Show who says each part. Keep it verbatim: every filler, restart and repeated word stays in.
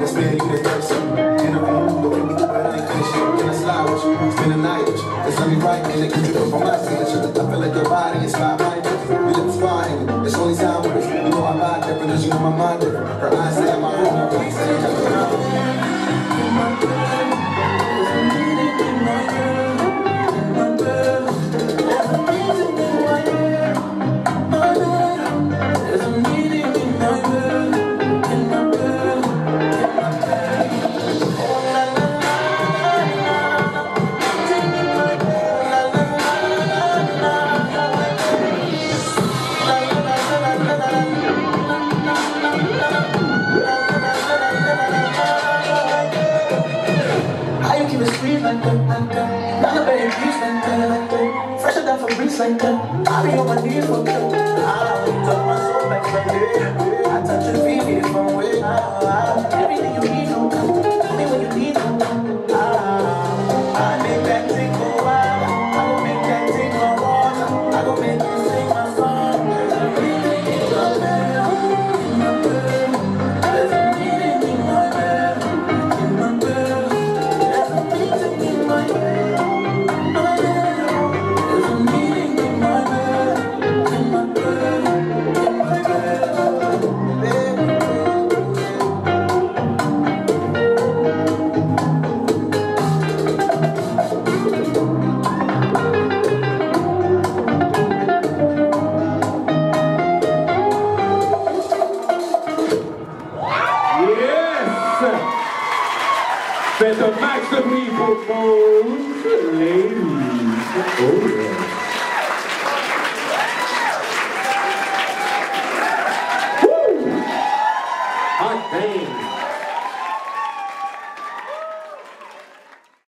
Speaker 1: spare you the thirsty. In the room, looking me through it, I ain't finished. Can I slide with you? Spend the night with you. It's only right, and they can do it for my signature. I feel like your body is my mind. We live fine, it's only time with us. You know I vibe different, cause you know my mind different. Her eyes stay in my room, her face stay in my room. Like that, I be on my knees for good. I don't touch my soul back from there. I touch your feet if I'm with. Everything you need, don't come. Tell me when you need, don't come. I make that thing go wild. I gon' make that thing go on. I gon' make you sing my song. There's a meaning in my bed, in my bed. There's a meaning in my bed, in my bed. There's a meaning in my bed.
Speaker 2: Faites un max de bruit pour MAUDE'S Ladies. Oh yeah.